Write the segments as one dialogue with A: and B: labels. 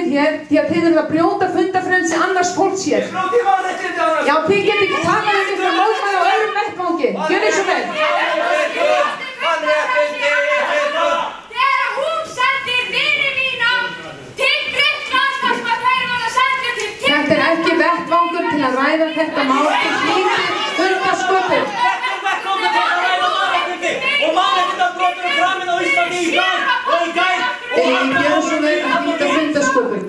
A: hér því að þið eruð að brjóta fundafrelsi annars fólks hér. Já, þið getið ekki talað um ykkur mótmæli á öðrum vettvangi. Gjörið svo vel.
B: Þegar hún sendir vini mína til Grikklands þar sem þeir verða sendir til Tyrklands.
A: Þetta er ekki vettvangur til að ræða þetta mál. Þið hlýtur fundasköpum.
C: Og mannréttindabrotum er framin á Íslandi í dag og í gær.
A: Gjörið svo vel að hlýta fundasköpum.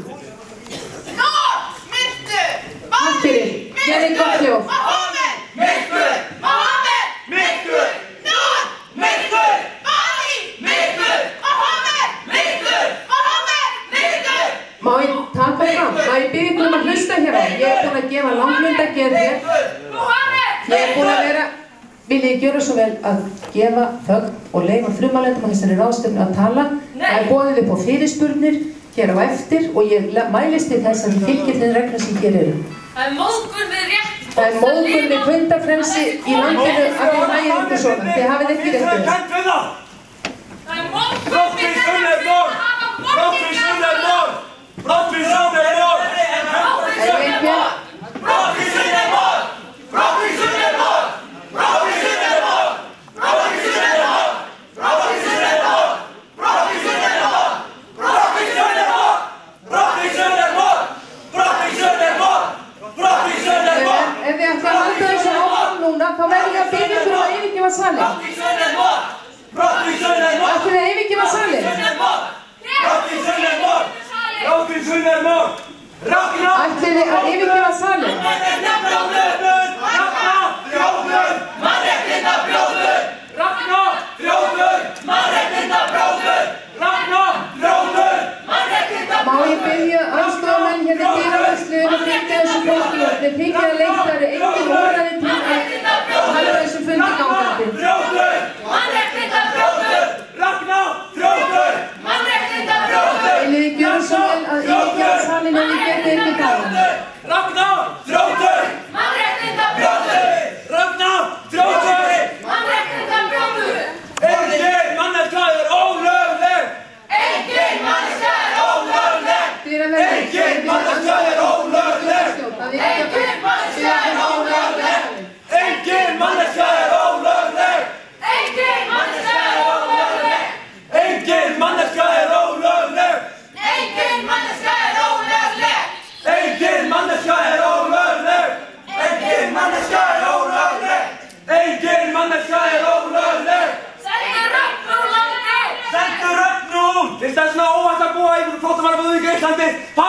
A: Takk fyrir. Gerið gott hljóð.
B: Mohammed! Myrkur! Mohammed! Myrkur! Nór! Myrkur! Ali! Myrkur! Mohammed! Myrkur! Mohammed! Myrkur!
A: Má ég taka fram? Má ég biðja ykkur að hlusta hér á? Ég búin að gefa langlundagerð hér.
B: Mohammed!
A: Ég búin að vera... Vil ég gjöra svo vel að gefa þögn og leyfa frummælendum á þessari ráðstefnu að tala. Það boðið upp á fyrirspurnir hér á eftir og ég mælist til þess að þið fylgir þeim reglum sem hér eru.
B: Það móðgun við rétt.
A: Það móðgun við fundafrelsi í landinu að þið hægir ykkur svona. Þið hafið ekki rétt við.
B: Það móðgun við
A: þá verður ég að biðja ykkur að yfirgefa salinn. Ætlið þið að yfirgefa salinn? Ætlið þið að yfirgefa salinn? Má ég biðja aðstoðarmenn hérna í dýravörslu að fylgja þessu fólki og þið þykir að leitt það eru engin úrræði til að halda þessu fundi gangandi. Viljið þið gjöra svo vel að yfirgefa salinn en þið getið ekki talað?
C: Það er svona óvænt að búa í flóttamannabúðum í Grikklandi.